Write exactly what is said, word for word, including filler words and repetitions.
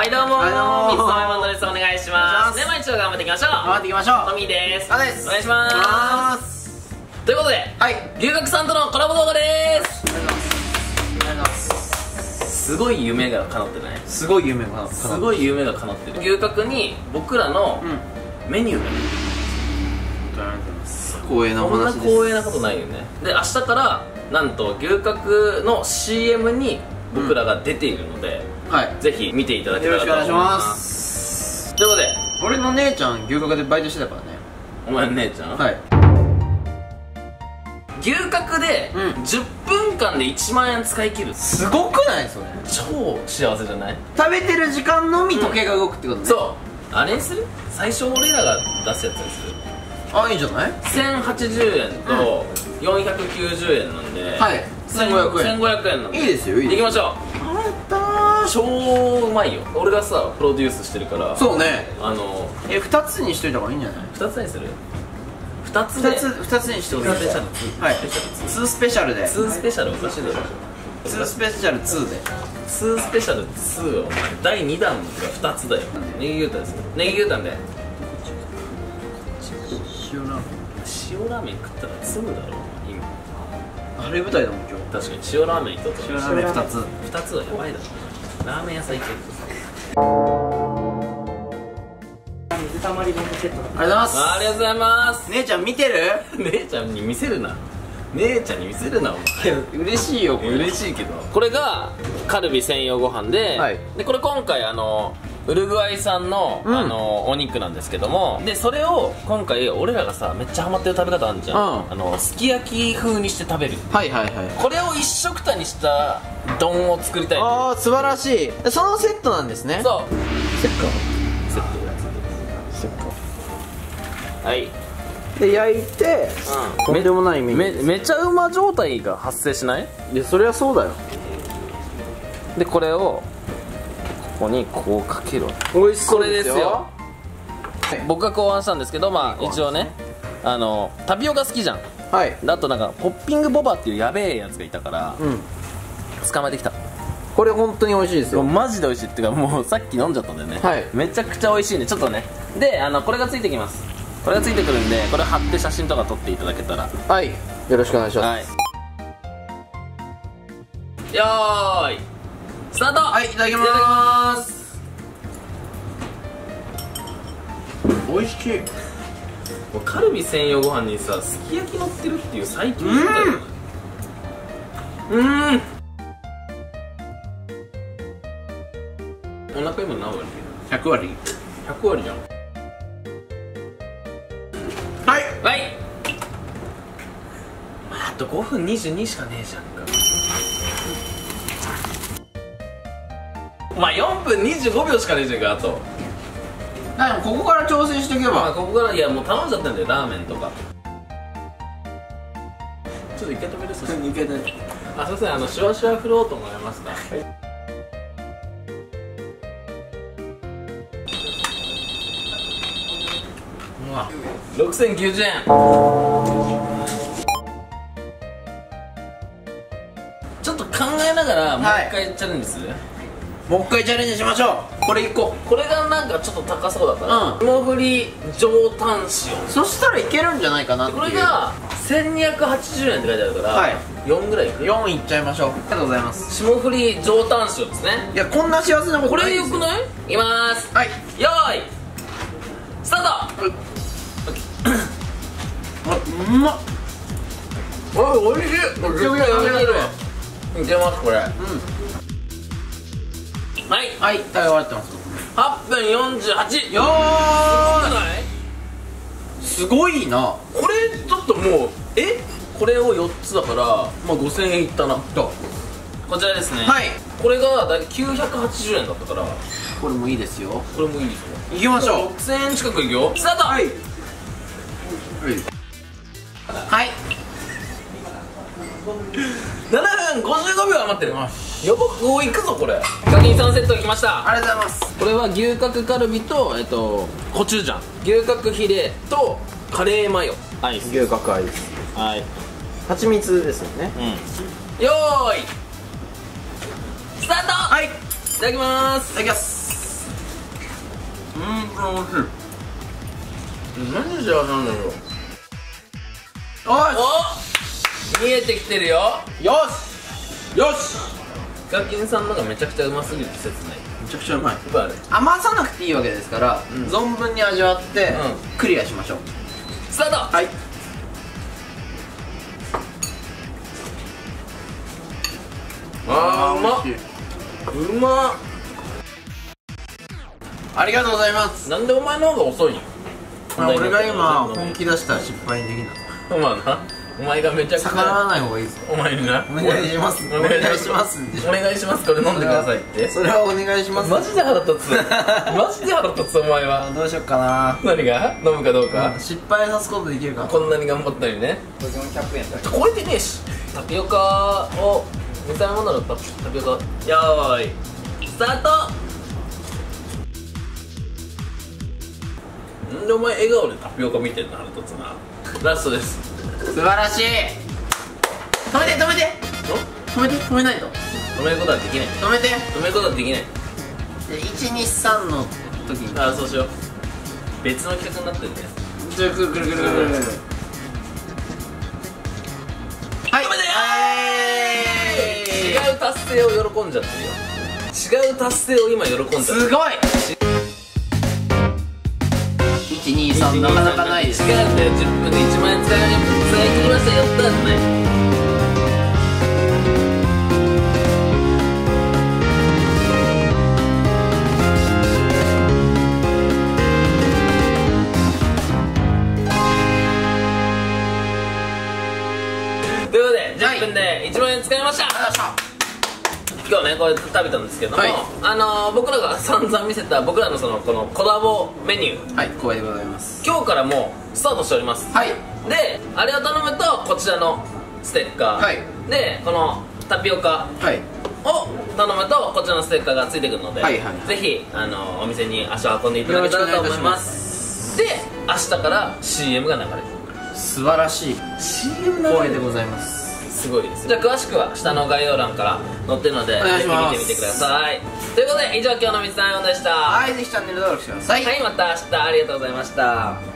はいどうもー、 はいどうもー、 水溜りボンドです。お願いします。では一応頑張っていきましょう。 頑張っていきましょう。 トミーです。 あです。 お願いしまます。 す。ということで、 はい。 龍角さんとのコラボ動画でーす。 ありがとうございます。ありがとうございます。 すごい夢が叶ってない？ すごい夢がすごい夢が叶ってる。牛角に僕らのメニューが、 ありがとうございます。光栄なおこんな話です。 光栄なことないよね。で、明日からなんと牛角の シーエム に僕らが出ているので、 はい。 ぜひ見ていただけたらと思います。 よろしくお願いします。 ということで、 俺の姉ちゃん牛角でバイトしてたからね。 お前の姉ちゃん、 はい。 牛角でうんじゅっぷんかんでいちまんえん使い切る。 すごくないそれ。 超幸せじゃない？ 食べてる時間のみ時計が動くってことね。 そうあれにする？最初俺らが出すやつにする。 あ、いいんじゃない？ せんはちじゅうえんとよんひゃくきゅうじゅうえんなんで、 はい。せんごひゃくえん。 せんごひゃくえんなんでいいですよ、いいですよ。 行きましょう。 あったー。 超うまいよ。俺がさプロデュースしてるから。 そうね。 あのえ、二つにしといた方がいいんじゃない？ ふたつにする？ふたつで二つ、二つにしておいて。 スペシャルツー。 はい。 スペシャルツー。 ツースペシャルで。 ツースペシャルおかしいだろ。 ツースペシャルツーで。 ツースペシャルツーはお前だいにだんがふたつだよ。ネギ牛タンです。ネギ牛タンで塩ラーメン。 塩ラーメン食ったら積むだろ今。 晴れ舞台だもん今日。 確かに塩ラーメンひとつ、 塩ラーメン二つ。 ふたつはやばいだろ。ラーメン屋さん行ける。 水たまりボンドセットだ。 ありがとうございます。 ありがとうございます。 姉ちゃん見てる？ 姉ちゃんに見せるな。姉ちゃんに見せるなお前。 嬉しいよこれ。 嬉しいけど、これがカルビ専用ご飯で、 はい、 でこれ今回あのウルグアイ産の、うん、あのお肉なんですけども、でそれを今回俺らがさめっちゃハマってる食べ方あるじゃん、うん、あのすき焼き風にして食べる。はいはいはい。これを一緒くたにした丼を作りたい。 ああ素晴らしい。そのセットなんですね。 そうセットセットセットはいで焼いて、うん、とんでもないメニュー。 め, めちゃうま状態が発生しない？ いやそりゃそうだよ。 でこれをここにこうかけるわけ。 美味しそうですよ。 これですよ、はい、僕が考案したんですけど、まあ一応ねあのタピオカ好きじゃん。はい。あとなんかポッピングボバっていうやべえやつがいたから、うん、捕まえてきた。これ本当に美味しいですよ。マジで美味しいっていうかもうさっき飲んじゃったんだよね。はい。めちゃくちゃ美味しいんでちょっとね。であのこれがついてきます。これがついてくるんでこれ貼って写真とか撮っていただけたら。はい。よろしくお願いします。はい。よーいスタート。はい、いただきます。 美味しい。 カルビ専用ご飯にさすき焼き乗ってるっていう最強状態だよね。うん。お腹今何割？ ひゃくわり。 ひゃくわりじゃん。 はいはい。あとごふんにじゅうにしかねえじゃんか。まあよんぷんにじゅうごびょうしかねえじゃんか。あとでもここから調整していけば、 まあ、ここからいやもう頼んじゃったんだよラーメンとか。ちょっと一回止める。そしていけない。 あ、すいません、あのシュワシュワフロートもらえますか？はい。うわろくせんきゅうじゅうえん。ちょっと考えながらもう一回チャレンジする？ もう一回チャレンジしましょう。これいっこ。 これがなんかちょっと高そうだから、うん、霜降り上タン塩。 そしたらいけるんじゃないかなっていう。 これがせんにひゃくはちじゅうえんって書いてあるから、はい、よんぐらいいく？ よんいっちゃいましょう。ありがとうございます。 霜降り上タン塩ですね。 いやこんな幸せなことないですよ。 これよくない？いきまーす。はい、よーいスタート。 あ、うまっ。おい、おいしい。めっちゃくちゃやめられる。 いけますこれ。うん。はいはい、食べ終わってます。 はっぷんよんじゅうはち。 よーい。すごいな。 これちょっともうえこれをよっつだからまあごせんえんいったな。こちらですね。はい。これがだいたいきゅうひゃくはちじゅうえんだったからこれもいいですよ。 これもいいですよ。 いきましょう。 ろくせんえん近くいくよ。スタート。はいはい。ななふんごじゅうごびょう余ってる。やばこういくぞこれ。ヒカキンさんセットきました。 ありがとうございます。 これは牛角カルビとえっとコチュジャン、牛角ヒレとカレーマヨアイス。 牛角アイス。 はい。 蜂蜜ですよね。 うん。よーいスタート。はい。いただきます。 いただきます。 うん美味しい。マジで幸せなんだけど。 お見えてきてるよ。 よしよし。 ヒカキンさんのがめちゃくちゃうますぎる説ない？ めちゃくちゃうまい。 ある。 余さなくていいわけですから、 うん、 存分に味わってクリアしましょう。 スタート。 はい。あーうまっ、うまっ。ありがとうございます。 なんでお前の方が遅いん？ 俺が今本気出したら失敗できない。 まあな、お前がめちゃくちゃ逆らわない方がいいぞ。 お前にな、 お願いします、お願いします、 お願いします、これ飲んでくださいって。 それはお願いします。 マジで腹立つマジで腹立つ。お前はどうしよっかな。 何が飲むかどうか、 失敗さすことできるか。 こんなに頑張ったのにね。 よんひゃくえんだ。 超えてねえし。タピオカを見た目もののタピオカ、よーいスタート。んでお前笑顔でタピオカ見てんの腹立つな。ラストです。 素晴らしい。止めて止めて止めて止めないと止めることはできない。 止めて止めることはできない。 いちにさんの時に、 ああそうしよう。別の企画になってるね。 じゃあくるくるくるくるくる。はい、 違う達成を喜んじゃってるよ。違う達成を今喜んじゃってる。 すごい。いちにさんなかなかないです。 違うんだよ。じゅっぷんでいちまん円使い使い切りましたよったんじゃない。ということでじゅっぷんでいちまん円使いました。今日ねこれ食べたんですけども、はい、あのー、僕らが散々見せた僕らのそのこのコラボメニュー、 はい、光栄でございます。 今日からもうスタートしております。はい。であれを頼むとこちらのステッカー、はい、でこのタピオカを頼むとこちらのステッカーがついてくるので、はいはい、ぜひあのー、お店に足を運んでいただけたらと思います。で明日から シーエム が流れる。 素晴らしい シーエム 光栄でございます。 すごいです。じゃあ詳しくは下の概要欄から載ってるのでぜひ見てみてください。ということで以上今日のみつさんでした。 はい、ぜひチャンネル登録してください。 はい、また明日ありがとうございました。